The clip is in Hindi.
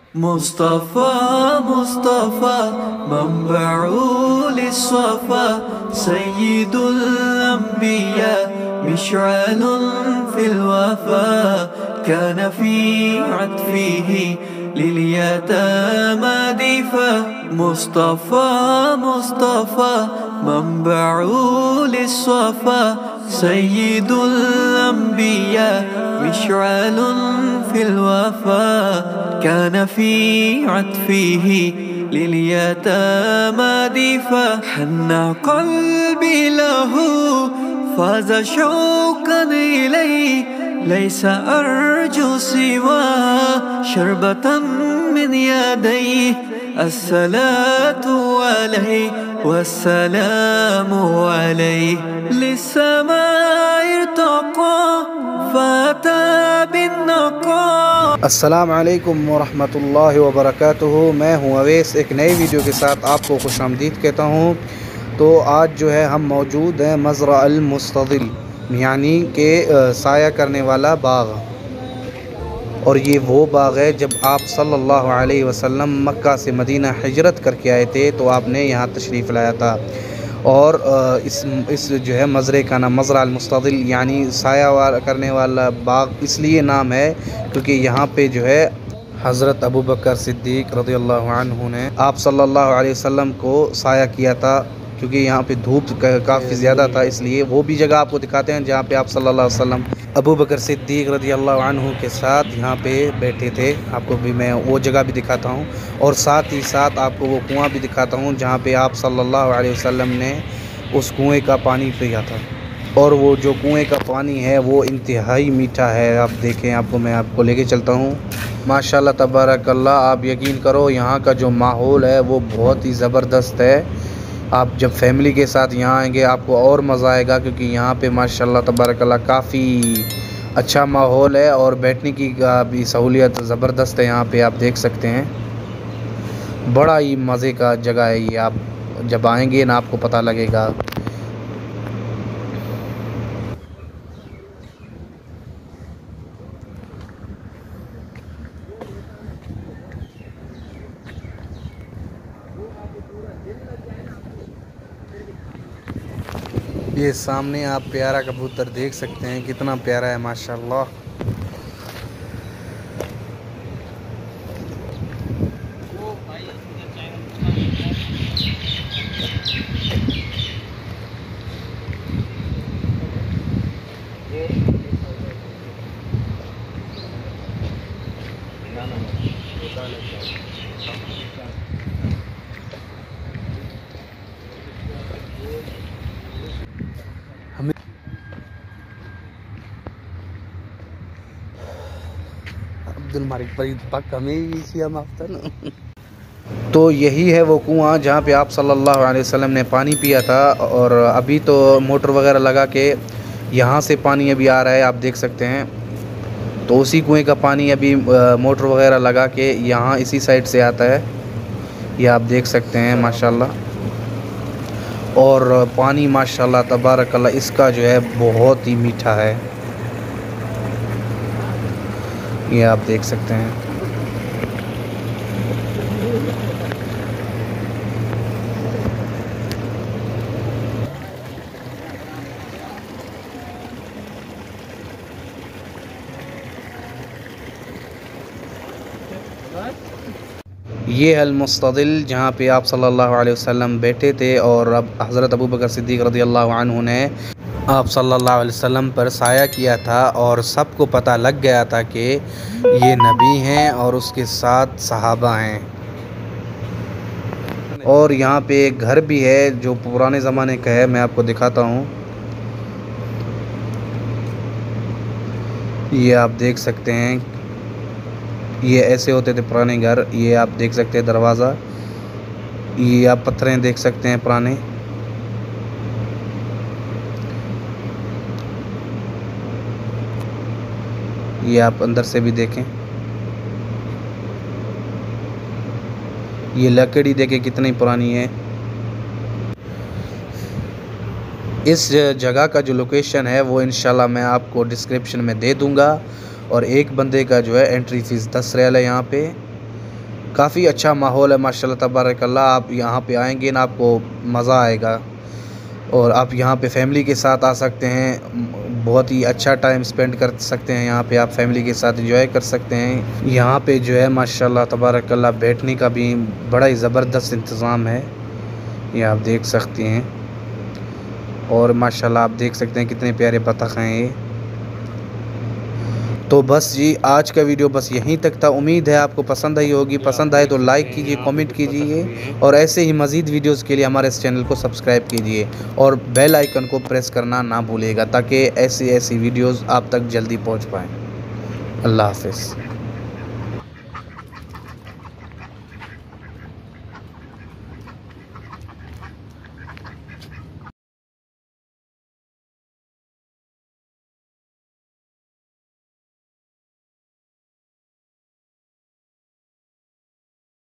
مصطفى مصطفى منبع للصفا سيد الأنبياء مشعل في الوفا كان في عطفه لليتامى دفا مصطفى مصطفى منبع للصفا سيد الأنبياء مشعل في الوفا كان في عطفه لليتامى دفا حن قلبي له فاز شوقا إليه ليس أرجو سوى شربة من يديه الصلاة عليه والسلام عليه للسماء ارتقى فأتى بالنقاء। अस्सलाम वालेकुम वरहमतुल्लाहि वबरकातुहू। मैं हूँ अवैस, एक नई वीडियो के साथ आपको खुशामदीद कहता हूँ। तो आज जो है हम मौजूद हैं मज़रा अल मुस्तदिल यानी कि साया करने वाला बाग। और ये वो बाग है जब आप सल्लल्लाहु अलैहि वसल्लम मक्का से मदीना हिजरत करके आए थे तो आपने यहाँ तशरीफ़ लाया था। और इस जो है मज़रे का नाम मज़रा अल मुस्तदिल यानी साया करने वाला बाग इसलिए नाम है क्योंकि यहाँ पे जो है हज़रत अबू बकर सिद्दीक़ रज़ियल्लाहु अन्हु ने आप सल्लल्लाहु अलैहि वसल्लम को साया किया था, क्योंकि यहाँ पे धूप काफ़ी ज़्यादा था। इसलिए वो भी जगह आपको दिखाते हैं जहाँ पे आप सल्लल्लाहु अलैहि वसल्लम अबू बकर सिद्दीक़ रज़ियल्लाहु अन्हु के साथ यहाँ पे बैठे थे। आपको भी मैं वो जगह भी दिखाता हूँ और साथ ही साथ आपको वो कुआं भी दिखाता हूँ जहाँ पे आप सल्लल्लाहु अलैहि वसल्लम ने उस कुएँ का पानी पिया था। और वो जो कुएँ का पानी है वो इंतहाई मीठा है। आप देखें, मैं आपको लेके चलता हूँ। माशाल्लाह तबारकल्लाह, आप यकीन करो यहाँ का जो माहौल है वो बहुत ही ज़बरदस्त है। आप जब फैमिली के साथ यहाँ आएंगे आपको और मज़ा आएगा, क्योंकि यहाँ पे माशाल्लाह तबारकल्लाह काफ़ी अच्छा माहौल है और बैठने की भी सहूलियत ज़बरदस्त है। यहाँ पे आप देख सकते हैं, बड़ा ही मज़े का जगह है ये। आप जब आएंगे ना आपको पता लगेगा। ये सामने आप प्यारा कबूतर देख सकते हैं, कितना प्यारा है माशाल्लाह। अब्दुल मालिक फरीद पाक हमें तो यही है वो कुआं जहाँ पे आप सल्लल्लाहु अलैहि वसल्लम ने पानी पिया था। और अभी तो मोटर वगैरह लगा के यहाँ से पानी अभी आ रहा है, आप देख सकते हैं। तो उसी कुएं का पानी अभी मोटर वगैरह लगा के यहाँ इसी साइड से आता है, ये आप देख सकते हैं माशाल्लाह। और पानी माशाल्लाह तबारकल्लाह इसका जो है बहुत ही मीठा है, ये आप देख सकते हैं। ये अल मुस्तदिल जहाँ पे आप सल्लल्लाहु अलैहि वसल्लम बैठे थे और अब हज़रत अबू बकर सिद्दीक़ रज़ियल्लाहु अन्हु ने आप सल्लल्लाहु अलैहि वसल्लम पर साया किया था। और सबको पता लग गया था कि ये नबी हैं और उसके साथ सहाबा हैं। और यहाँ पे एक घर भी है जो पुराने ज़माने का है, मैं आपको दिखाता हूँ। ये आप देख सकते हैं, ये ऐसे होते थे पुराने घर। ये आप देख सकते हैं दरवाज़ा, ये आप पत्थरें देख सकते हैं पुराने। ये आप अंदर से भी देखें, ये लकड़ी देखें कितनी पुरानी है। इस जगह का जो लोकेशन है वो इंशाल्लाह मैं आपको डिस्क्रिप्शन में दे दूंगा। और एक बंदे का जो है एंट्री फ़ीस 10 रियाल है यहाँ पे। काफ़ी अच्छा माहौल है माशाल्लाह तबारकल्लाह। आप यहाँ पे आएंगे ना आपको मज़ा आएगा और आप यहाँ पे फैमिली के साथ आ सकते हैं, बहुत ही अच्छा टाइम स्पेंड कर सकते हैं। यहाँ पे आप फैमिली के साथ एंजॉय कर सकते हैं। यहाँ पे जो है माशाल्लाह तबारकल्लाह बैठने का भी बड़ा ही ज़बरदस्त इंतज़ाम है, ये आप देख सकते हैं। और माशाल्लाह आप देख सकते हैं कितने प्यारे बतख हैं ये। तो बस जी आज का वीडियो बस यहीं तक था। उम्मीद है आपको पसंद आई होगी। पसंद आए तो लाइक कीजिए, कमेंट कीजिए और ऐसे ही मज़ीद वीडियोस के लिए हमारे इस चैनल को सब्सक्राइब कीजिए और बेल आइकन को प्रेस करना ना भूलिएगा ताकि ऐसी वीडियोस आप तक जल्दी पहुंच पाएँ। अल्लाह हाफ़िज़।